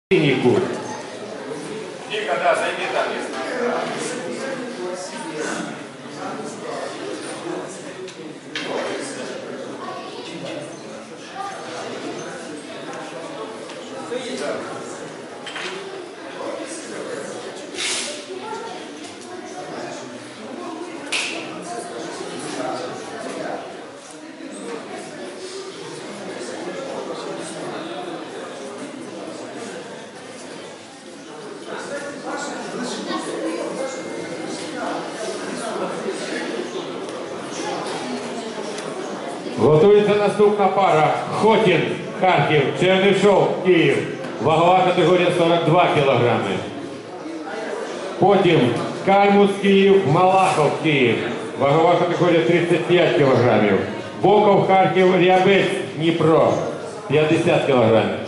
Нику. Ника, да, зайди там. Готується наступна пара. Хотін, Харків, Чернишов, Київ. Вагова категорія 42 кілограми. Потім Кальмус, Київ, Малахов, Київ. Вагова категорія 35 кілограмів. Боков, Харків, Рябець, Дніпро. 50 кілограмів.